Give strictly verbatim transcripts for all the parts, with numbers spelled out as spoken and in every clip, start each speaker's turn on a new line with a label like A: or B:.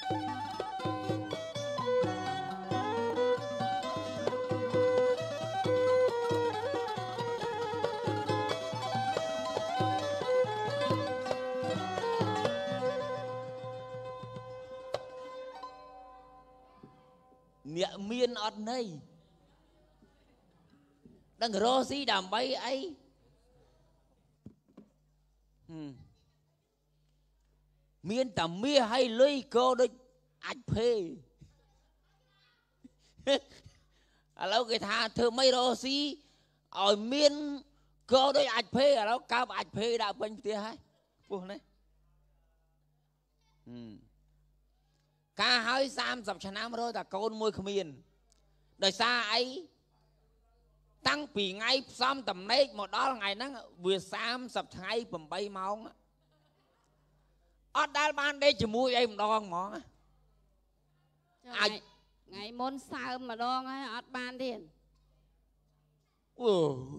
A: អ្នកមានអត់ន័យដឹងរស់ស៊ីដើម្បីអីមានតែមាសឲ្យលុយកោដូចអាចភេឥឡូវគេថាធ្វើមិនរស់ស៊ីឲ្យមានកោដូចអាចភេឥឡូវកើបអាចភេដាក់ពេញផ្ទះហើយពោះនេះការហើយសាមសិបឆ្នាំរស់តែកូនមួយគ្មានដោយសារអីតាំងពីថ្ងៃផ្សំតំណេកមកដល់ថ្ងៃហ្នឹងវាសាមសិបថ្ងៃប្រាំបីម៉ោងអត់ដែលបានដេកជាមួយអីម្ដងហ្មងអាច
B: ថ្ងៃមុនសើមម្ដងហើយអត់បានទៀត
A: អូ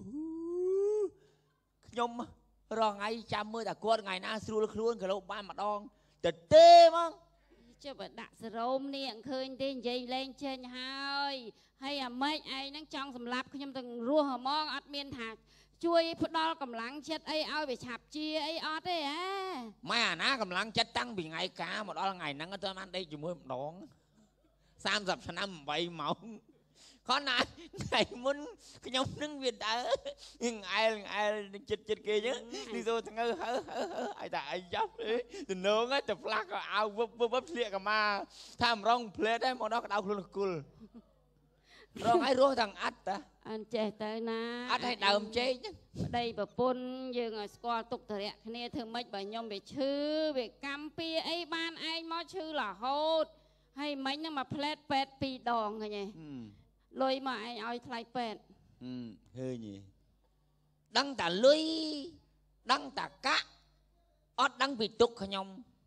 A: ខ្ញុំរងថ្ងៃចាំមើលតែគាត់ថ្ងៃណាស្រួលខ្លួនក៏លោកបានម្ដងទៅទេហ្មង
B: ចុះបើដាក់សរោមនេះឃើញទេនិយាយលេងចេញហើយហើយអាម៉េចឯងហ្នឹងចង់សម្លាប់ខ្ញុំទាំងរស់ហ្មងអត់មានថាជួយផ្ដល់កម្លាំងចិត្តអីឲ្យវាឆាប់ជាអីអត់ទេហ៎
A: ម៉ែអាណាកម្លាំងចិត្តតាំងពីថ្ងៃការមកដល់ថ្ងៃហ្នឹងទៅបានដេកជាមួយម្ដងសាមសិបឆ្នាំប្រាំបីម៉ោងគាត់ណាថ្ងៃមុនខ្ញុំនឹងវាដើរអែលអែលចិត្តចិត្តគេចឹងនេះទៅថ្ងៃហើឲ្យតែអីចាប់ទៅនងទៅផ្លាស់ក៏អាវវឹបវឹបធ្លាក់កាមាថាម្រងផ្លេតហើយមកដល់ក្តៅខ្លួនគុលរងឲ្យរស់ទាំងអត់តា
B: អញ្ចេះទៅណា
A: អត់ឲ្យដើមចេក
B: ប្តីប្រពន្ធយើងឲ្យស្គាល់ទុកធរៈគ្នាធ្វើម៉េចបើខ្ញុំវាឈឺវាកម្មពីអីបានឯងមកឈឺរហូតហើយមិញហ្នឹងមកផ្លេតពេទ្យពីរដងឃើញទេលុយមកឯងឲ្យថ្លៃពេទ្យ
A: ឃើញទេដឹងតែលុយដឹងតែកាក់អត់ដឹងពីទុកខ្ញុំ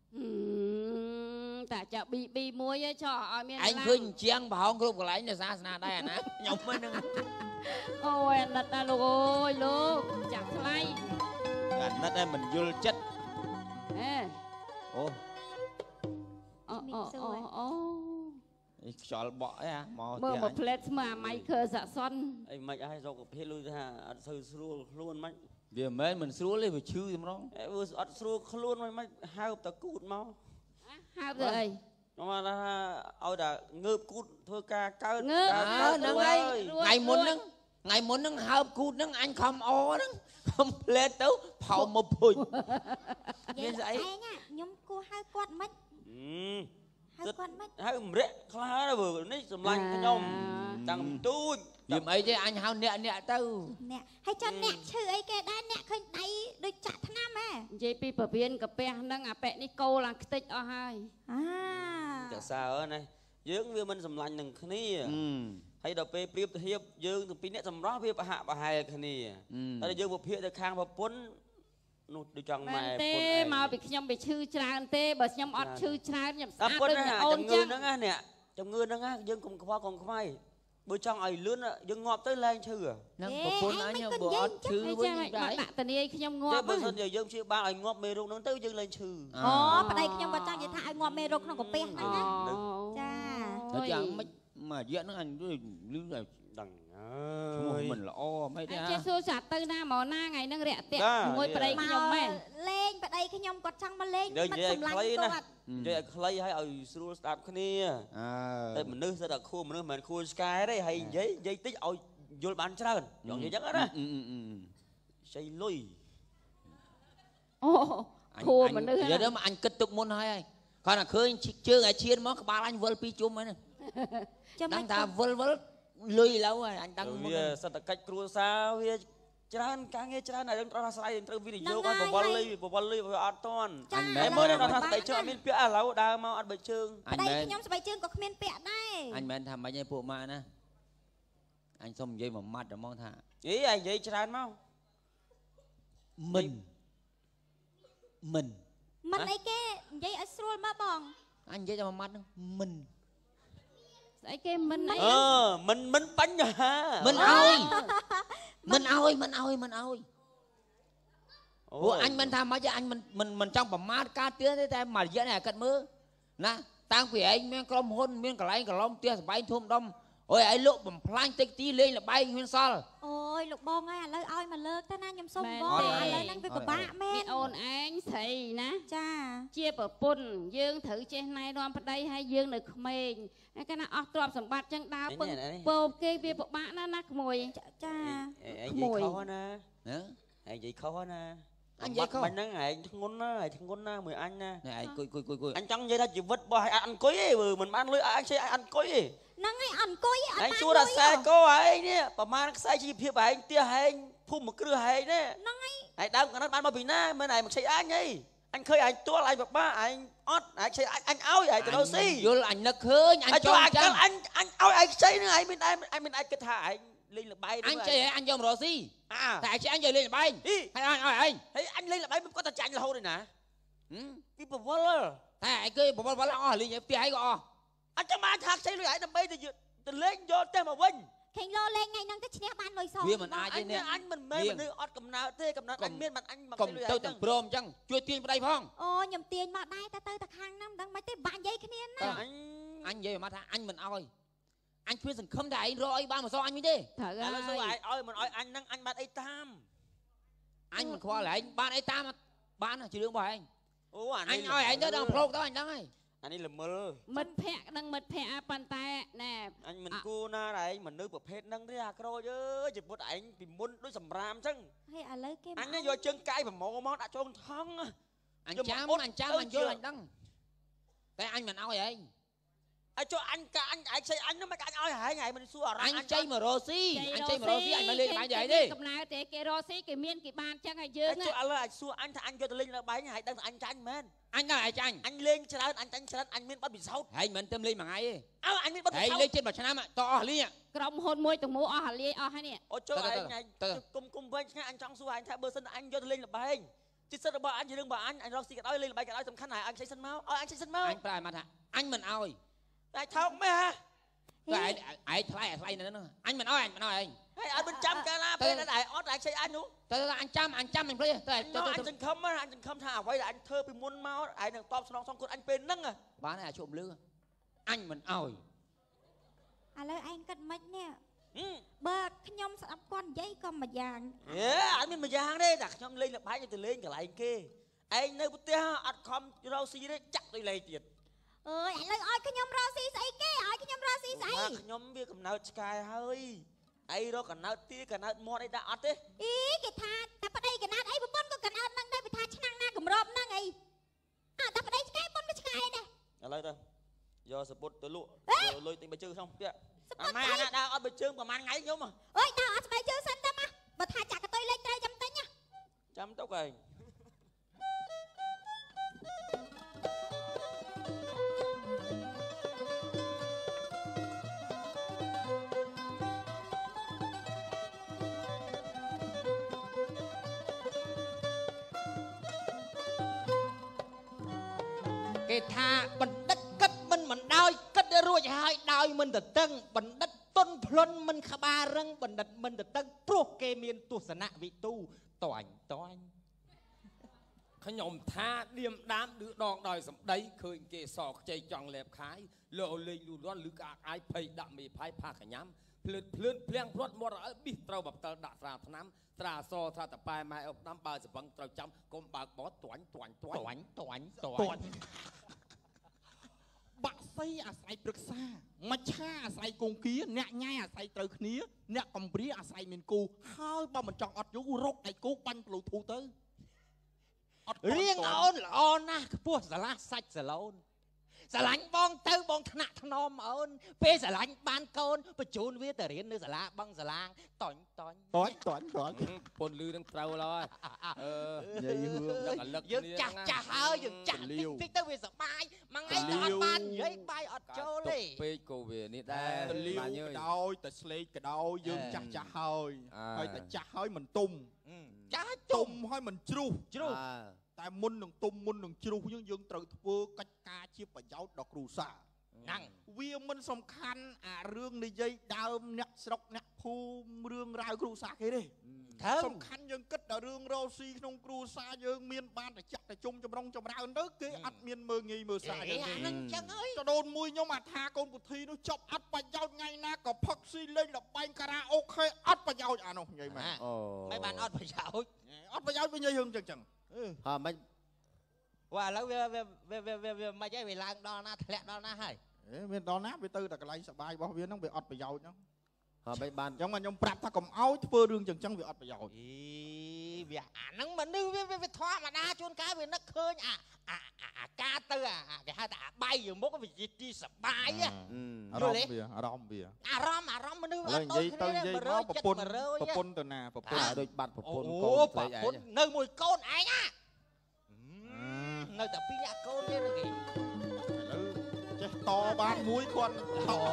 B: តែចាប៊ីប៊ីមួយឯងចោះឲ្យមាន
A: ឯងឃើញជាងប្រហោងគ្រប់កន្លែងនៅសាសនាដែរអាណាខ្ញុំមិននឹង
B: អូយអាណិតណាលោកអើយលោកចាក់ថ្លៃ
A: អាណិតឯងមិនយល់ចិត្ត
B: អេ
A: អូ
B: អូអូអូអូ
A: ខ្យល់បក់អីហ่าមក
B: មើលមកផ្លេតស្មើអាម៉ៃខឺសាក់សុន
C: អីមិនឲ្យសុខភាពលុយថាអត់សូវស្រួលខ្លួនមិន
A: វាមិនមែនមិនស្រួលទេវាឈឺតែម្ដង
C: អេវាអត់ស្រួលខ្លួនមិនហើបតគូតមក
B: ហើបទៅអី
C: ខ្ញុំថាឲ្យតែងើបគូតធ្វើការកើត
A: ហ្នឹងហើយថ្ងៃមុនហ្នឹងថ្ងៃមុនហ្នឹងហើបគូតហ្នឹងអញខំអហ្នឹងខំផ្លេតទៅផោមកភុញ
D: មានស្អីខ្ញុំគួរហៅគាត់មិនហៅគាត់មិន
C: ហៅម្រាក់ខ្លាទៅនេះសម្លាញ់ខ្ញុំតាំងទូច
A: យំអីទេអញហៅអ្នកអ្នកទៅ
D: អ្នកហើយចុះអ្នកឈឺអីគេដែរអ្នកឃើញដៃដូចចាក់ថ្នាំហ៎
B: និយាយពីប្រវៀនកាពះហ្នឹងអាប៉ែនេះកោឡើងខ្ទេចអស់ហើយ
D: អា
C: ចាសើណាយើងវាមិនសម្លាញ់នឹងគ្នាហើយដល់ពេលប្រៀបធៀបយើងទាំងពីរអ្នកសម្រស់វាប្រហាក់ប្រហែលគ្នាតែយើងវិភាគទៅខាងប្រពន្ធនោះដូចចង់ម៉ែ
B: ពុនទេមកពីខ្ញុំវាឈឺច្រើនទេបើខ្ញុំអត់ឈឺច្រើនខ្ញុំស្អាតដូចអូន
C: ចឹងជំងឺហ្នឹងណាជំងឺហ្នឹងយើងកុំខ្វល់កុំខ្វាយបើចង់ឲ្យលឿនយើងងាប់ទៅលែងឈឺ
A: ហ្នឹងប្រពន្ធអញបើអត់ឈឺ
B: វិញដែរដាក់តានាយខ្ញុំងាប់
C: បើសិនជាយើងព្យាបាលឲ្យងាប់មេរោគហ្នឹងទៅយើងលែងឈឺ
D: អូប្តីខ្ញុំក៏ចង់និយាយថាឲ្យងាប់មេរោគក្នុងកាពះហ្នឹងណាចា
A: តែយ៉ាងមិនមួយរយៈហ្នឹងអញលឺតែ
C: ដឹង
A: ឈ្មោះមិនល្អមិនទេ
B: ចេះសួរចាទៅណាមកណាថ្ងៃហ្នឹងរាក់តាក់ជាមួយប្តីខ្ញុំមែន
D: លេងប្តីខ្ញុំគាត់ចង់មកលេង
C: មិនសម្លាញ់គាត់និយាយឲ្យខ្លីឲ្យឲ្យស្រួលស្ដាប់គ្នាតែមនុស្សសិតតែខួរមនុស្សមិនមែនខួរឆ្កែទេហើយនិយាយនិយាយតិចឲ្យយល់បានច្រើនយ៉ាងនិយាយចឹងណាជ័យលុយ
B: អូខួរមនុស្ស
A: និយាយទៅអញគិតទុកមុនហើយគាត់តែឃើញជើងឲ្យឈានមកក្បាលអញវិលពីជុំហ្នឹងដឹងថាវិលវិលលុយឡូវហើយអញដឹង
C: មុនវាសេដ្ឋកិច្ចគ្រួសារវាច្រើនការងារច្រើនហើយយើងត្រូវស្រ័យត្រូវវិនិយោគឲ្យបវលលុយបវលលុយវាអត់តាន់អញមែនមើលដល់ថាស្បែកជើងអត់មានពាក់ឥឡូវដើរមកអត់បែកជើង
D: ប្តីខ្ញុំស្បែកជើងក៏គ្មានពាក់ដែរ
A: អញមិនថាមិនឯងពួកម៉ាក់ណាអញសុំនិយាយមួយម៉ាត់ហ្មងថា
C: អីឯងនិយាយច្រើនមក
A: មិនមិន
D: មិនអីគេនិយាយឲ្យស្រួលមកបង
A: អញនិយាយតែមួយម៉ាត់ហ្នឹងមិន
B: ស្អីគេមិនអី
C: អឺមិនមិនបញ្ហា
A: មិនឲ្យមិនឲ្យមិនឲ្យមិនឲ្យព្រោះអញមិនថាមិនអញមិនមិនមិនចង់ប្រមាថការទៀនទេតែមួយរយៈនេះអាកាត់មើលណាតាំងពីឯងមានក្រុមហ៊ុនមានកន្លែងកន្លងផ្ទះសបាយធំដុំអូយឯងលក់បំផ្លាញតិចទីលេងលបែងមានសល់
D: អូយលោកបងអើយឥឡូវឲ្យមកលើកទៅណាខ្ញុំសុំបងឥឡូវហ្នឹងវាពិបាកមែន
B: អូនឯងស្រីណា
D: ចា
B: ជាប្រពន្ធយើងត្រូវចេះណែនាំប្តីហើយយើងនៅក្មេងកាលណាអស់ទ្រព្យសម្បត្តិចឹងដើរពឹងពោគេវាពិបាកណាស់ណាក្មួយ
D: ចា
C: ក្មួយខុសណាណាឯងនិយាយខុសណាអញនិយាយខុសមិនហ្នឹងឯងធ្ងន់ណាឯងធ្ងន់ណាមួយអញណា
A: ណែឯងគួយគួយគួយគួយ
C: អញចង់និយាយថាជីវិតរបស់ឯងអត់អង្គុយទេមិនបានលុយឲ្យអញចេះឲ្យអង្គុយទេ
D: ហ្នឹងឯងអង្គុយអត់បាន
C: ឯងសួរថាខ្សែកឯងនេះប្រហែលខ្សែជីវភាពឯងផ្ទះឯងភូមិមួយគ្រឹះឯងនេះ
D: ហ្នឹងឯង
C: ឯងដើមកណ្ដាលបានមកពីណាមិនឯងមកខ្ចីអញហីអញឃើញឯងទាល់ឯងបបាឯងអត់ឯងខ្ចីអញអញឲ្យឯងទៅរកស៊ី
A: យល់អញនឹកឃើញអញចង់
C: ចឹងអញអញឲ្យឯងខ្ចីនឹងឯងមានឯងអញមានឯងគិតថាឯងលេងលបែង
A: អញចេះអញយករកស៊ីតែអញចេះអញយកលេងលបែងហើយអញឲ្យឯង
C: ហើយអញលេងលបែងមិនគាត់តែចាញ់រហូតទេណាពីប្រវល់
A: តែឯងគេប្រវល់វល់អស់លេងផ្ទះឯងក៏អស់
C: អញ្ចឹងបានថាខ្ចីលុយឯងដើម្បីទៅទៅលេងយកទៅមកវិញ
D: ឃើញលោលេងថ្ងៃហ្នឹងទៅឈ្នះបានលុយសង
A: វាមិនអាចទេ
C: នេះអញមិនមែនមនុស្សអត់កំណើតទេកំណើតអញមានមិនអញមក
A: ខ្ចីលុយឯងទៅទាំងព្រមអញ្ចឹងជួយទាញប្តីផង
D: អូខ្ញុំទាញមកដែរតែទៅតែខាងហ្នឹងមិនដឹងមិនទេបាក់និយាយគ្នាណា
A: អញអញនិយាយមកថាអញមិនឲ្យអញគ្មានសង្ឃឹមថាឯងរកអីបានមកសងអញវិញទេ
B: ត្រូវហើយ
C: ឥឡូវសួរឯងឲ្យមិនឲ្យអញហ្នឹងអញបានអីតាម
A: អញមិនខ្វល់ឯងបានអីតាមបានជារឿងរបស់ឯង
C: អូអា
A: នេះអញឲ្យឯងទៅដល់ប្លុកទៅអញដឹងហើយ
C: អានេះល្មើល
B: មិត្តភក្តិនឹងមិត្តភក្តិប៉ុន្តែណែ
C: អញមិនគួរណាឯងមនុស្សប្រភេទហ្នឹងទេអាក្រូចអើយជីវិតឯងពីមុនដូចសម្រាមអញ្ចឹង
D: ហេឥឡូវគេ
C: អញយកជើងកាយប្រមោមកដាក់ចូលថង
A: អញចាំអញចាំអញយល់អញដឹងតែអញមិនឲ្យឯង
C: អញចូលអញកាអញឯងខ្ចីអញហ្នឹងមិនអញឲ្យហែងឯងមិនសួរអារម្មណ៍
A: អញចៃមករស់ស៊ីអញចៃមករស់ស៊ីអញមិនលេងបាយដែរទេ
B: កំណើទេគេរស់ស៊ីគេមានគេបានចឹងឲ្យយើង
C: ចូលឥឡូវអញសួរអញថាអញយកទៅលេងនៅបាយហែងដឹងថាអញចាញ់មែន
A: អញដឹងអញចាញ់
C: អញលេងច្រើនអញចាញ់ច្រើនអញមានបទពិសោធន៍
A: ហែងមិនទៅលេងមួយថ្ងៃទេ
C: អើអញមានបទពិសោធន៍
A: ហែងលេងជិតមួយឆ្នាំតអស់លេង
B: ក្រុមហ៊ុនមួយទាំងមូលអស់ហើយលេងអស់ហើយនេះ
C: អូចូលឯងគុំគុំវិញឆ្ងាយអញចង់សួរអញថាបើសិនអញយកទៅលេងល្បែងជាសិទ្ធិរបស់អញជារឿងរបស់អញអញរកស៊ីក៏ដោយលេងល្បែងក៏ដោយសំខាន់ហើយអញខ្ចីសិនមកឲ្យអញខ្ចីសិនមក
A: អញប្រាប់មកថាអញមិនឲ្យ
C: តែថោកមែនហ៎
A: តែឯងថ្លៃថ្លៃនៅហ្នឹងអញមិនឲ្យអញមិនឲ្យឯង
C: ហើយឲ្យមិនចាំកាលណាពេលណាឯងអត់ឯងខ្ចីអញនោះ
A: ទៅអញចាំអញចាំមិនភ្លេចទៅ
C: ទៅអញសង្ឃឹមអញសង្ឃឹមថាអ្វីដែលអញធ្វើពីមុនមកឯងនឹងតបស្នងសងគុណអញពេលហ្នឹង
A: បានហើយអាជុំលឺអញមិនឲ្យ
D: ឥឡូវឯងគិតមិននេះបើខ្ញុំស្ដាប់គាត់និយាយក៏មួយយ៉ាង
C: ហេអត់មានមួយយ៉ាងទេតែខ្ញុំលេងល្បែងទៅលេងកន្លែងគេឯងនៅផ្ទះអត់ខំរកស៊ីទេចាក់ទៅលេងទៀត
D: អើយឥឡូវឲ្យខ្ញុំរកស៊ីស្អីគេឲ្យខ្ញុំរកស៊ីស្អី
C: ខ្ញុំវាកំណើតឆ្កែហើយអីរកកំណើតទីកំណើតមាត់អីដាក់អត់ទេ
D: អីគេថាតែប្តីកំណើតអីប្រពន្ធក៏កំណើតហ្នឹងដែរវាថាឆ្នាំងណាគម្របហ្នឹងអីអើតែប្តីឆ្កែប៉ុនវាឆ្កែដែរ
C: ឥឡូវទៅយកសពុតទៅលក់យកលុយទិញបិជើក្នុងផ្ទះអាម៉ែអាណាដើរអត់បិជើប្រហែលថ្ងៃខ្ញុំ
D: អើយដើរអត់ស្បែកជើសិនទៅមកបើថាចាក់កតុយលេខត្រូវចាំទិញ
C: ចាំទៅកែង
A: គេថាបណ្ឌិតគិតមិនមិនដោយគិតរួចហើយដោយមិនទៅតឹងបណ្ឌិតទុនភ្លុនមិនក្បាលរឹងបណ្ឌិតមិនទៅតឹងព្រោះគេមានទស្សនៈវិទូតាញ់តាញ់
E: ខ្ញុំថាឌៀមដាមឌឺដងដោយសម្ដីឃើញគេសខ្ចីចង់លែបខាយលោលេងលូលាន់ឬក៏អាយភ័យដាក់មេផាយផាកញ្ញាំភ្លឺភ្លឿនភ្លៀងព្រាត់មាត់ឲ្យប៊ីសត្រូវបបតលដាក់ស្រាថ្នាំត្រាសត្រាតប៉ែម៉ែអុកដាំបើសពឹងត្រូវចាំកុំបើកបោតាញ់តាញ់តាញ់
A: តាញ់តាញ់
F: បាក់សីអាស្រ័យព្រឹក្សាមច្ឆាអាស្រ័យគង្គាអ្នកញ៉ៃអាស្រ័យត្រូវគ្នាអ្នកកំព្រាអាស្រ័យមានគូហើយបើមិនចង់អត់យូររកដៃគូបាញ់ប្លូធូទៅ
A: អត់រៀងអូនល្អណាស់ខ្ពស់ស្រឡះសាច់សាឡូនស្រឡាញ់បងទៅបងថ្នាក់ថ្នមអូនពេលស្រឡាញ់បានកូនបញ្ជូនវាទៅរៀននៅសាលាបឹងសាឡាងតន់តន់
F: តន់តន់តន់
E: ពនលឺនឹងត្រូវហើយអឺ
F: និយាយហឿង
E: ដល់កលឹក
A: យើងចាស់ចាស់ហើយយើងចាស់តិចតិចទៅវាសបាយមួយថ្ងៃទៅអត់បាននិយាយបាយអត់ចូលទេ
E: ពេកក៏វានេះដែរ
F: ទៅលាវក៏ដោយទៅស្លេកក៏ដោយយើងចាស់ចាស់ហើយហើយតែចាស់ហើយមិនទុំ
A: ចាស់
F: ទុំហើយមិនជ្រុះ
A: ជ្រុះ
F: តែមុននឹងទុំមុននឹងជ្រុះយើងយើងត្រូវធ្វើកិច្ចការជាប្រយោជន៍ដល់គ្រួសារ
A: นั่ง
F: វាមិនសំខាន់អារឿងនិយាយដើមអ្នកស្រុកអ្នកភូមិរឿងរ៉ាវគ្រួសារគេទេសំខាន់យើងគិតដល់រឿងរស់ស៊ីក្នុងគ្រួសារយើងមានបានតែចាក់តែជុំចម្រុងចម្រើនទៅគេអត់មានមើងងាយមើលសាយើងទេ
A: ហ្នឹងចឹងហើយ
F: ចដូនមួយខ្ញុំអាថាកូនពុធីនោះចប់អត់ប្រយោជន៍ថ្ងៃណាក៏ផឹកស៊ីលេងលបែងការ៉ាអូខេអត់ប្រយោជន៍អានោះនិយាយមែន
A: អូមិនបានអត់ប្រយោជន៍
F: អត់ប្រយោជន៍វិញនិយាយរឿងចឹងចឹង
G: ហើយមិន
A: វ៉ាឥឡូវវាវាវាវាវាមិនអីវាឡើងដល់ណាធ្លាក់ដល់ណាហើយ
F: មានដល់ណាវាទៅតែកន្លែងសបាយរបស់វាហ្នឹងវាអត់ប្រយោជន៍ហ្នឹង
G: ហើយមិនបាន
F: អញ្ចឹងមកខ្ញុំប្រាប់ថាកុំឲ្យធ្វើរឿងចឹងចឹងវាអត់ប្រយោជន៍
A: អីវាអាហ្នឹងមនុស្សវាវាធម្មតាជួនកាលវានឹកឃើញអាអាការទៅអាគេហៅថាអាបាយយើងមុខវាជាទីសបាយ
F: អារម្មណ៍វាអារម្មណ៍វា
A: អារម្មណ៍អារម្មណ៍មនុស្សអ
F: ឥឡូវ
A: ត់
F: និយាយទៅនិយាយមកប្រពន្ធ
A: 100
F: ប្រពន្ធទៅណាប្រពន្ធ
G: ដូចបាត់ប្រពន្ធ
A: អូ
G: កូន
A: ប្រ
G: ស្រីឯ
A: ព
G: ង
A: ន្ធនៅមួយកូនឯងណានៅតែពីរអ្នកកូនទេគេ
F: ឥឡូវចេះតបានមួយគាត់
A: ហេ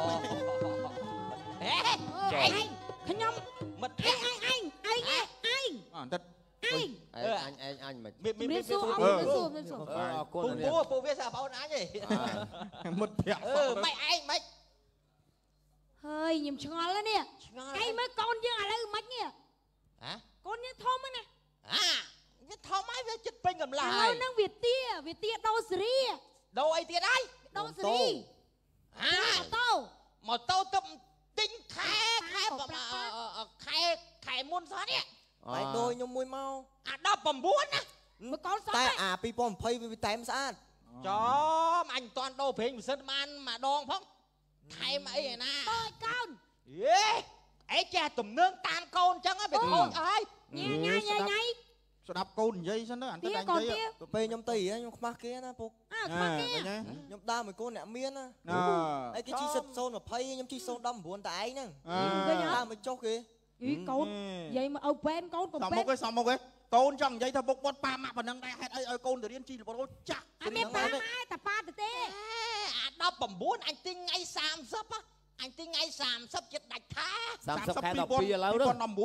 B: ឯងខ្ញុំ
A: មិត្តភ
B: ឯ
A: ក្តិ
B: ងឯងឯងឯងឯង
F: អត់តិច
B: ឯង
G: អញអញអញមិន
A: មានមាន
B: មាន
A: មាន
B: សួរអ
F: អឺ
B: ត់មានសួរមានសួរ
G: អរគុណ
A: ពូ
G: នេះ
A: ពូពូវាសាបងអញទេ
F: មិត្តភក្តិ
A: អឺមិនឯងមិន
B: ហើយខ្ញុំឆ្ងល់ហើយនេះ
A: ឆ្ងល់
B: ឯងមើលកូនយើងឥឡូវមិននេះ
A: ហ៎
B: កូនយើងធំហ្នឹងណា
A: អាវាធំហើយវាចិត្តពេញកម្លាំង
B: ឥឡូ
A: ហើ
B: วย ហ្នឹងវាទាវាទាដោសេរី
A: ដូរអីទៀតហើយ
B: ដោសេរី
A: អា
B: ម៉ូតូ
A: ម៉ូតូទៅទិញខែខែខែខែមុនសោះនេះ
H: បាយដូចខ្ញុំមួយមក
A: អាដប់9ណា
B: មើលកូនសោះ
H: តែអាពីរពាន់ยี่สิบវាតែមស្អាត
A: ចំអញមិនតាន់ដូរប្រេងម៉ាស៊ីនបានម្ដងផងថែមអីឯណា
B: ដោយកូន
A: យេអីចេះទំនើងតាមកូនអញ្ចឹងវាខូចអស់ហើយ
B: ញ៉ៃញ៉ៃញ៉ៃញ៉ៃ
F: ស្ដាប់កូននិយាយសិនទៅអត់ទៅ
B: ទា
F: ដាច់
B: កូន
F: និយាយ
B: ទា
H: ទៅពេលខ្ញុំទៅរៀនខ្ញុំខ្មាស់គេណាពុក
B: អើខ្មាស់គេ
F: ឃើញទេ
H: ខ្ញុំដើរមួយកូនអ្នកមានណា
F: អឺ
H: ហើយគេជីសិតศูนย์ยี่สิบខ្ញុំជីศูนย์สิบเก้าតែឯងហ្នឹង
F: អឺ
H: ដើរមកចុះគេ
B: អីកូននិយាយមកឪពេនកូនកុំ
F: សំ
B: ពេ
F: មុ
B: ន
F: ខឯងសំមុខឯងកូនចង់និយាយថាពុកបុតប៉ាម៉ាក់ប៉ុណ្ណឹងដែរហេតុអីឲ្យកូនទៅរៀនជីរ៉ូចាក់
B: អត់មានប៉ាម៉ែតាប៉ាទៅទេ
A: អាដប់9អញទិញថ្ងៃ30អញទិញថ្ងៃ30ចិត្តដាច់ថា
G: 30ខែ12ឥឡូវទៅ
F: 2019
A: 2019ខែ12
F: អូ
A: ហ៎ឥឡូវឥ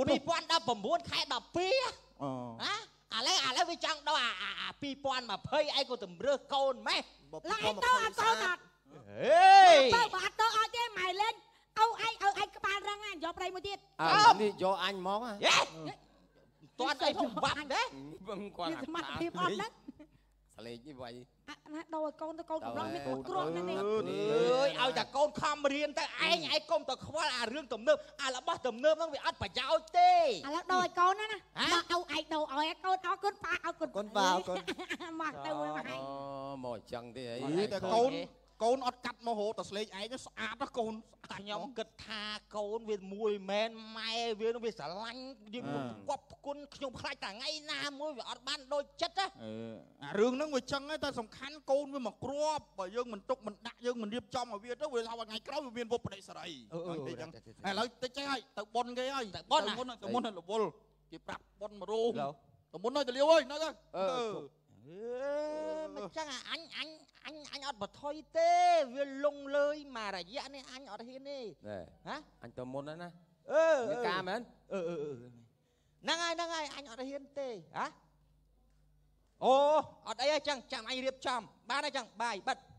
A: ឡូវវាចង់ដល់អា2020អីក៏តម្រើសកូនម៉េះ
B: ឡើងឯងទៅអត់កូនអត់
A: ហេ
B: ទៅបើអត់ទៅអត់ទេម៉ែលេងអូឯងឲ្យឯងក្បាលរឹងណាយកប្រៃមួយទៀត
G: អើនេះយកអញហ្មង
A: យេតាន់អីធំបាត់ទេ
G: វឹងគាត់
B: វាសមត្ថភាពអត់ហ្នឹង
G: សលេងនេះវាយ
B: អាណាដោឲ្យកូនទៅកូនកំឡុងមានគ្រោះណាស់នេះ
A: អើយឲ្យតែកូនខំរៀនទៅឯងឯងកុំទៅខ្វល់អារឿងទំនើបអារបស់ទំនើបហ្នឹងវាអត់ប្រយោជន៍ទេ
B: ឥឡូវដោឲ្យកូនណាណាដោឲ្យឯងដោឲ្យកូនអរគុណប៉ាអរគុណ
H: កូនប៉ាអរគុណ
B: មកទៅមួយមកឯង
G: អូមកអញ្ចឹងទេអី
F: យីតែកូនកូនអត់កាត់មករហូតតែស្លេកឯងស្អាតណាស់កូនស្អាត
A: ខ្ញុំគិតថាកូនវាមួយមែនម៉ែវានឹងវាស្រឡាញ់យើងគប់គុណខ្ញុំខ្លាចតែថ្ងៃណាមួយវាអត់បានដូចចិត្តណា
F: អឺអារឿងហ្នឹងវាចឹងតែសំខាន់កូនវាមកគ្រាប់បើយើងមិនទុកមិនដាក់យើងមិនរៀបចំឲ្យវាទៅវាថាថ្ងៃក្រោយវាមានវុបបដិសេរីអញ្ចឹងឥឡូវតិចចេះហើយទៅប៉ុនគេហើយទៅប៉ុនមុនទៅមុនរវល់គេប្រាប់ប៉ុនមករោទៅមុនហើយទៅលាវហើយនៅទៅ
G: អឺ
A: អឺមិនចឹងអញអញអញអញអត់បថុយទេវាលងលើយមករយៈនេះអញអត់ហ៊ានទេហ៎
G: អញទៅមុនហើយណា
A: អឺ
G: មានការមែន
A: អឺអឺហ្នឹងហើយហ្នឹងហើយអញអត់ហ៊ានទេហ៎អូអត់អីទេចឹងចាំអញរៀបចំបានហើយចឹងបាយបិទ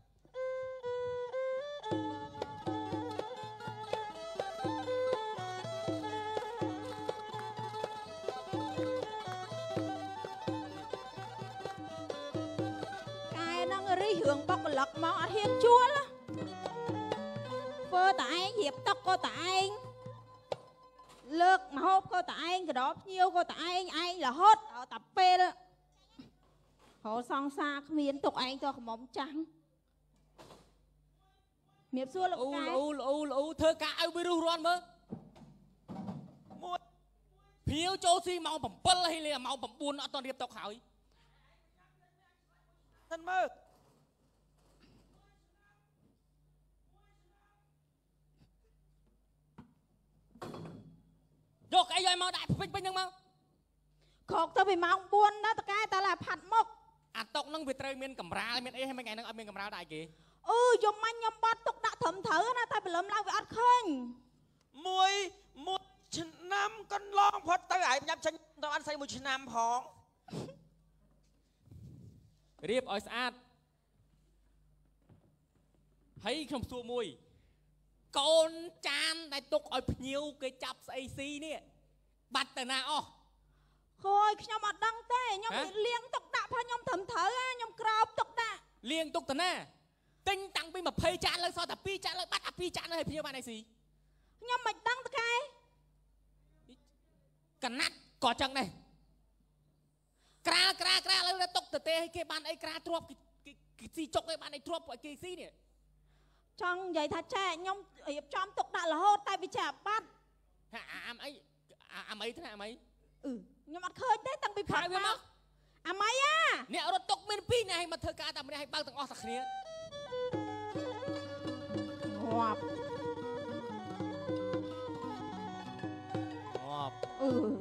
D: រីរឿងបុកក្លឹកមកអត់ហ៊ានជួលធ្វើតែឯងរៀបតុកក៏តែឯងលើកម្ហូបក៏តែឯងកដោភ្ញៀវក៏តែឯងឯងរហូតដល់តែពេលរកសង្សារគ្មានទុកឯងទៅខ្មុំចាំងមៀបសួរលោក
E: អូ
D: កែ
E: អូអូអូធ្វើការឲ្យវារស់រាន់មើលមួយភៀវចូលស៊ីម៉ោង7ហើយលេម៉ោង9អត់តរៀបតុកហើយមិនមើលយកអីឲ្យមកដាក់ពេញពេញហ្នឹងមក
D: ខកទៅពីម៉ោង4ដល់តកែតែឡាផាត់មុខ
E: អាតុកហ្នឹងវាត្រូវមានកម្រាលមានអីហើយថ្ងៃហ្នឹងអត់មានកម្រាលដាក់គេ
D: អឺយំមាញ់ខ្ញុំបត់ទុកដាក់ត្រឹមត្រូវណាតែព្រលឹមឡើងវាអត់ឃើញ
C: មួយមួយឆ្នាំកន្លងផុតទៅហើយញ៉ាំចាញ់ទៅអត់ស្អីមួយឆ្នាំផង
E: រៀបឲ្យស្អាត hay không xua mùi con chan đại tục ở nhiều cái chập say xí nè bắt từ nào
D: Khôi nhom ọt đăng tê nhom bị liêng tục đạ phá nhom thầm thở á nhom crop tục đạ
E: liêng tục từ nè tinh tăng bị mà phê chan lên so tập pi chan lên bắt à pi chan lên hay bạn này gì
D: nhom mạch đăng tê cái
E: cả nát cỏ chân này kra kra kra lên tục từ tê cái bạn ấy kra trộp cái cái gì chọc cái bạn ấy trộp cái gì nè
D: trong vậy thật trẻ nhom hiệp trong tục đạ là hốt tay bị chả bắt
E: à à ấy à mấy thế nào mấy
D: ừ nhom ọt khơi thế tăng bị phạt
E: mà
D: à mấy á
E: nè ở tục bên pi này mà thơ ca tạm này hay bao tầng o sạc kia
D: ngọp
E: ngọp
D: ừ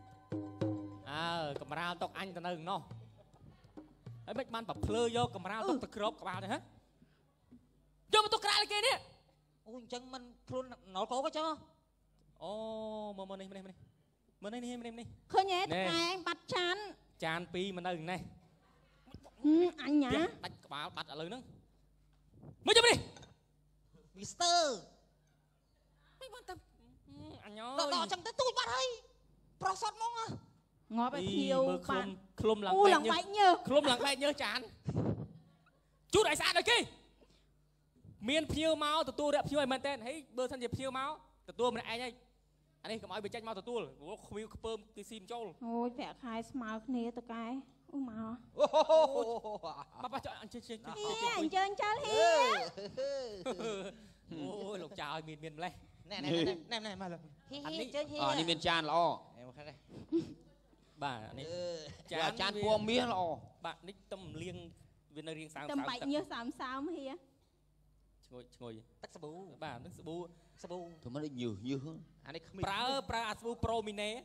E: à cầm rau tục anh tao nừng nó ấy mấy bạn bập phơi vô cầm rau tục từ crop cả bao này hết vô mà tục ra cái kia nè
H: ôi chân mình luôn nó cố cái chứ
E: ô mà mà này mà này mà này mà này mà này
D: khơi nhé này bắt chán
E: chan pi mà nừng này
D: ừ, anh nhá
E: bắt cả bao bắt ở lưới nữa mới chụp đi
H: Mister
E: mấy bạn tâm anh nhớ
H: đó đó chẳng tới tôi bắt hay pro sót mong à
D: ngó phải nhiều bạn
E: khum lằng
D: u lằng bạch nhớ
E: khum lằng bạch nhớ chán chút đại sản rồi kia miền phiêu máu tụi tôi đã phiêu ai mình tên thấy bơ thân dịp phiêu máu tụi tôi mình ai nhá anh ấy cầm ai bị tranh máu tụi tôi rồi phiêu bơm cái sim trâu
D: ôi vẽ khai smile kia tụi cái u màu
E: ba ba cho anh chơi chơi
D: anh chơi anh chơi
E: hi ôi lục chào miền miền này
H: nè nè nè nè nè mà
E: anh đi
H: chơi hi
A: ờ đi miền chan lo
H: em khai đây
E: bà này
A: chan chan pua mía lo
E: bạn nick tâm liêng viên riêng sáng
D: tầm bạch như sám sao mà hi
E: ngồi ngồi
H: tắc sờ bù
E: bà nước sbu
H: sờ bù
A: thôi mới nhiều nhiều hơn
H: anh ấy không
E: pra pra sbu pro mine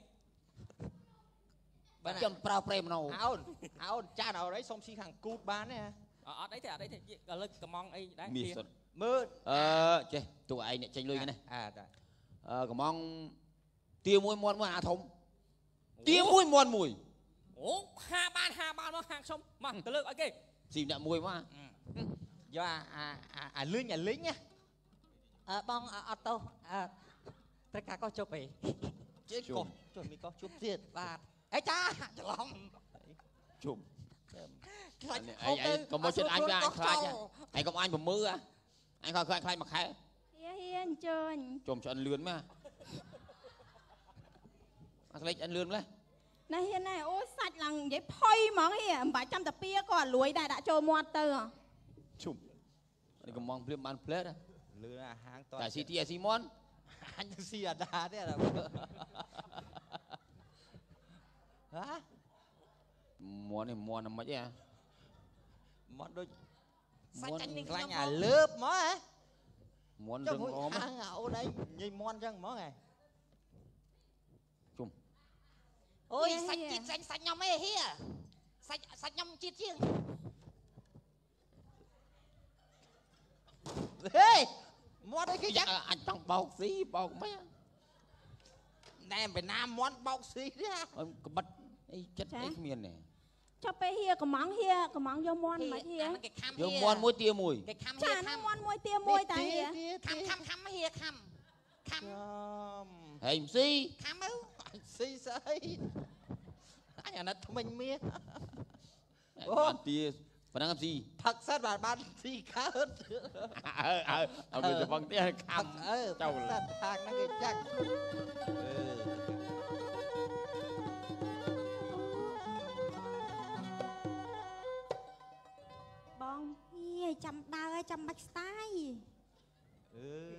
A: bạn chăm prao prem nào
H: áo áo cha nào đấy xong xi hàng cút bán nè
E: ở đấy thì ở đấy thì ở lên cầm mong ấy đấy
A: mì sốt
H: mơ
A: ờ chơi tụi ai này tranh lưới cái này
H: à rồi
A: ờ cầm mong tiêu muối muôn muôn à thông tiêu muối muôn mùi
E: ủa hai ban hai ban nó hàng xong mà từ lượt ok
A: gì nè mùi quá
H: do à à à à lưới nhà lính nhá à bong à auto à tất cả có chụp về chết con chuẩn bị có chụp tiền và ấy cha chờ lòng
A: chùm anh anh có một chuyện anh với anh khai chứ anh có anh một mưa à anh khai khai khai mặc khai
D: hi hi anh chơi
A: chùm cho anh lươn mà anh lấy anh lươn đấy
D: này hiện này ôi sạch lằng vậy phơi món hi bảy trăm tập pia còn lưới đại đã trôi moa tơ
A: chùm anh có mong phim ăn plate á
H: lưới là hàng toàn
A: tại city Simon
H: anh xì à đá đấy là hả
A: muốn này muốn làm mấy à
H: món đôi
A: muốn
H: là nhà lớp món hả
A: muốn
H: trong
A: rừng ốm
H: hàng ở đây nhìn món chân món này
A: chùm
H: ôi sạch chít sạch sạch nhom ấy hia sạch sạch nhom chít chứ ê món đấy cái chắc
A: anh trong bọc xí bọc mấy
H: em Việt Nam món bọc xí đấy
A: ông có bắt ấy chất ấy miền này
D: cho pe hi có món hi có món vô món mà hi
A: vô món muối tia mùi
H: cái khăm
D: chả nó món muối tia muối ta hi
H: khăm khăm khăm hia khăm khăm
A: hình xí
H: khăm ư xí xí anh ở nó thông minh miết
A: bạn tia và đang làm gì
H: thật sát bà ban xí khá hơn
A: ờ ờ ờ bây giờ bằng tia khăm
H: ờ
A: châu
H: là hàng nó cái chắc
D: bong hi chăm đau chăm bạch style
H: ừ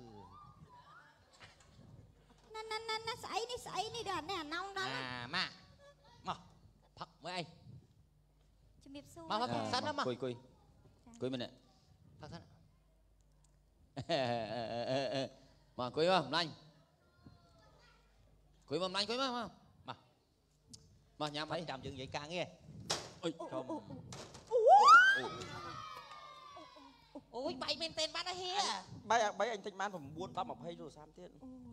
D: nè nè nè nè sấy đi sấy đi đàn nè nong đó
H: à mà mà phật với anh
D: chim biệp xu
H: mà phật sẵn đó mà
A: cùi cùi cùi mình nè
H: phật sẵn
A: mà cùi mà lanh cùi mà lanh cùi mà mà
H: mà
A: mà nhà mày
H: làm chừng vậy càng nghe
A: ôi
H: ôi bay men tên bán ở hia
C: bay bay anh thanh manผมbuôn ba một hay rồi sam tiết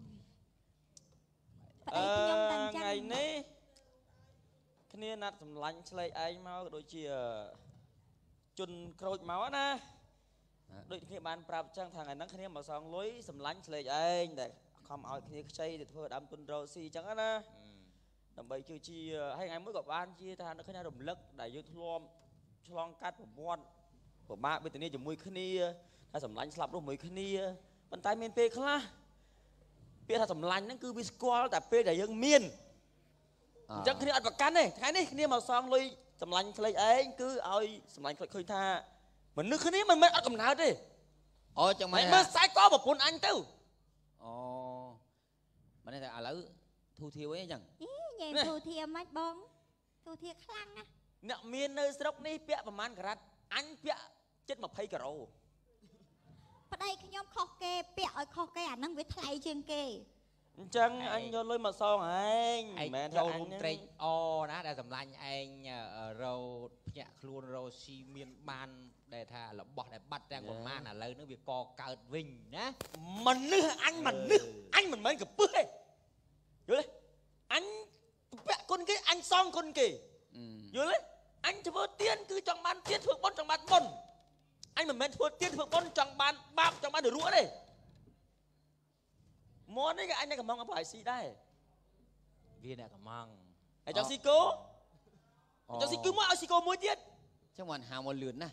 C: ngày ní kia nát sầm lạnh sleik ai mau đôi chia chun khôi máu na ដូចគ្នាបានប្រាប់ចឹងថាថ្ងៃហ្នឹងគ្នាមកសងលុយសម្លាញ់ឆ្លេកឯងតែខំឲ្យគ្នាខ្ចីទៅធ្វើដើមទុនរកស៊ីចឹងណាដើម្បីគឺជាហើយថ្ងៃមួយក៏បានជាថានៅគ្នារំលឹកដែលយើងធ្លាប់ឆ្លងកាត់ប្រវត្តិពិបាកវេទនាជាមួយគ្នាថាសម្លាញ់ស្លាប់រស់មួយគ្នាប៉ុន្តែមានពេលខ្លះពាក្យថាសម្លាញ់ហ្នឹងគឺវាស្គាល់តែពេលដែលយើងមានអញ្ចឹងគ្នាអត់ប្រកាន់ទេថ្ងៃនេះគ្នាមកសងលុយសម្លាញ់ឆ្លេកឯងគឺឲ្យសម្លាញ់ឃើញថាមនុស្សគ្នាមិនមែនអត់កំណើតទេអូចឹងមិនមើលខ្សែកប្រពន្ធអញទៅអូមិនទេឥឡូវធូធាវអីចឹង
D: ញ៉ែធូធាមិនបងធូធាខ្លាំងណាស់
C: អ្នកមាននៅស្រុកនេះពាក់ប្រមាណការ៉ាត់អញពាក់ជិតยี่สิบការ៉ូ
D: ប្តីខ្ញុំខុសគេពាក់ឲ្យខុសគេអាហ្នឹងវាថ្លៃជាងគេ
C: អញ្ចឹងអញយកលុយមកសងឯងមិនមែនថាអញ
H: ត្រេកអណាដែលសម្លាញ់ឯងរោភ្ញាក់ខ្លួនរោស៊ីមានបានដែលថារបស់ដែលបាត់ទាំងប្រមាណឥឡូវហ្នឹងវាកកើតវិញណា
C: មនុស្សអញមនុស្សអញមិនមែនកពឹសទេយល់ទេអញពាក់គុណគេអញសងគុណគេយល់ទេអញធ្វើទៀនគឺចង់បានទៀនធ្វើបុណ្យចង់បានបុណ្យអញមិនមែនធ្វើទៀនធ្វើបុណ្យចង់បានបាបចង់បានរੂទេមកនេះក៏អញនៅកំងអបអៃស៊ីដែរ
H: វាអ្នកកំង
C: ហើយចង់ស៊ីគោចង់ស៊ីគោមកឲ្យស៊ីគោមួយទៀត
H: ចឹងមិនហាមកលឿនណា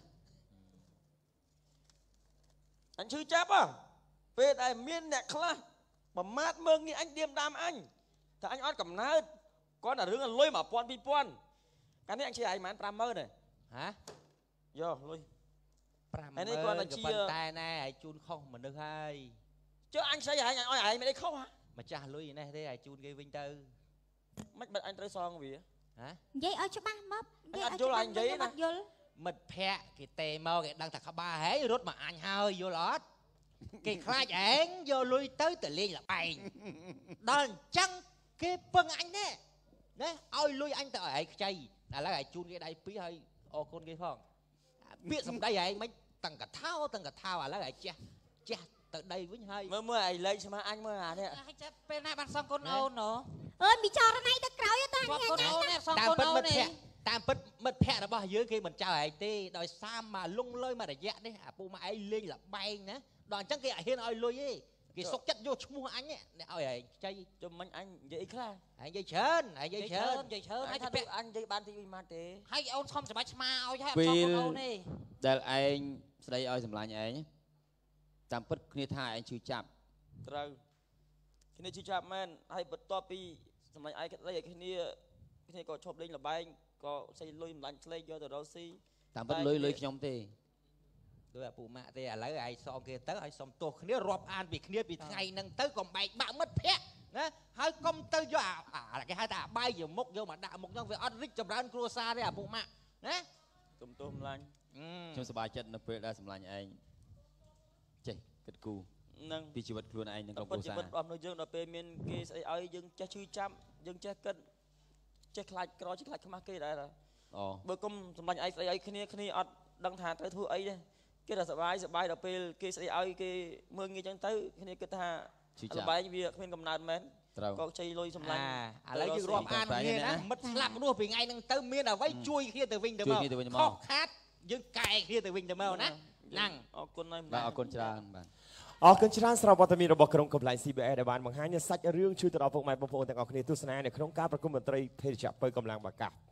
C: អញឈឺចាប់ហ៎ពេលដែលមានអ្នកខ្លះប្រមាថមើងនេះអញឌៀមដាមអញតែអញអត់កំណើតគាត់តែរឿងលុយមួយពាន់ពីរពាន់កាលនេះអញជិះឲ្យប្រហែលប្រាំម៉ឺនទេ
H: ហ៎
C: យកលុយ
H: ប្រាំម៉ឺននេះគាត់តែជាប៉ុន្តែណែឲ្យជូនខុសមនុស្សហើយ
C: ចុះអញស្អីឲ្យអញឲ្យឯងមិនអីខុសហ៎
H: ម្ចាស់លុយនេះទេឲ្យជូនគេវិញទៅ
C: មិនបាត់អញត្រូវសងវា
D: ហ៎និយាយឲ្យច្បាស់មក
C: និយាយឲ្យយល់អញនិយាយណា
D: យល់
H: មិត្តភ័ក្ដិគេទេមកគេដឹងថាក្បាលហែងរត់មកអញហើយយល់អត់គេខ្លាចឯងយកលុយទៅទៅលេងលបែងដល់អញ្ចឹងគេពឹងអញទេណាឲ្យលុយអញទៅឲ្យឯងខ្ចីឥឡូវឲ្យជូនគេដៃពីរហើយអរគុណគេផងពាក្យសម្ដីឯងមិនទាំងកថាទាំងកថាឥឡូវឲ្យចេះចេះទៅដីវិញហើយ
C: មើលមើលឲ្យលេងស្មាអញមើលអានេះ
H: ឲ្យចេះពេលណាបានសងគុណអូនណូ
D: អើយមីចរណៃទៅក្រោយទៅអញ
H: គុណអូននេះសងគុណអូននេះតាមពិតមិត្តភ័ក្តិរបស់យើងគេមិនចោលឯងទេដោយសារមកលងលើមករយៈនេះអាពូមកឯងលេងលបែងណាដល់អញ្ចឹងគេអត់ហ៊ានឲ្យលុយទេគេសុកចិត្តយកឈ្មោះអញនេះឲ្យឯងខ្ចី
C: ជុំមិញអញនិយាយអីខ្លះ
H: ឯងនិយាយច្រើនឯងនិយាយច្រើន
C: និយាយច្រើនហើយថាអញនិយាយបានទីវិញមកទេ
H: ហើយអូនខំសម្បាច់ឆ្មាឲ្យហើយអត់ចង់គុណអូនទេ
A: ដែលឯងស្ដីឲ្យសម្លាញ់ឯងតាមពិតគ្នាថាឯងឈឺចាប់
C: ត្រូវគ្នាឈឺចាប់មែនហើយបន្ទាប់ពីសម្លាញ់ឯងស្ដីឲ្យគ្នាគ្នាក៏ឈប់លេងលបែងក៏ស្អីលុយសម្លាញ់ឆ្លេកយកទៅរកស៊ី
A: តាមពិតលុយលុយខ្ញុំទេ
H: ដោយអាពូម៉ាក់ទេឥឡូវឯងសងគេទៅឲ្យសុំទោសគ្នារាប់អានពីគ្នាពីថ្ងៃហ្នឹងទៅកុំបែកបាក់មិត្តភ័ក្តិណាហើយកុំទៅយកអាគេហៅថាអាបាយយកមុខយកមកដាក់មុខហ្នឹងវាអត់រីកចម្រើនគ្រួសារទេអាពូម៉ាក់ណា
C: ទុំទោសសម្លាញ់
A: ខ្ញុំសប្បាយចិត្តនៅពេលដែលសម្លាញ់ឯងចេះគិតគូរ
C: នឹង
A: ពីជីវិតខ្លួនឯងនិងក្រុមគ្រួសារ
C: ជីវិតរបស់មនុស្សយើងដល់ពេលមានគេស្អីឲ្យយើងចេះឈឺចាប់យើងចេះគិតចេះខ្លាចក្រចេះខ្លាចខ្មាស់គេដែរ
A: អូ
C: បើគុំសម្លាញ់ឯងស្អីឲ្យគ្នាគ្នាអត់ដឹងថាត្រូវធ្វើអីទេគេថាសบายសบายដល់ពេលគេស្អីឲ្យគេមើលងាយចឹងទៅគ្នាគិតថាលបែងវាគ្មានកំណើតមែនក៏ខ្ចីលុយសម្លាញ់
H: ឥឡូវយើងរាប់អានគ្នាណាមិត្តស្លាប់រស់ពីថ្ងៃហ្នឹងទៅមានអ្វីជួយគ្នាទៅវិញទៅមកខុសខាតយើងកែគ្នាទៅវិញទៅមកណាហ្នឹង
C: អរគុណហើយ
A: បាទអរគុណច្រើនបាទ
I: អរគុណច្រើនស្របវត្តមានរបស់ក្រុមកំប្លែង ស៊ី ប៊ី អេ ដែលបានបង្ហាញសាច់រឿងជួយទៅដល់ពុកម៉ែបងប្អូនទាំងអស់គ្នាទស្សនានៅក្នុងការប្រគំតន្ត្រីភេទជ្ជៈពៅកម្លាំងបាកាស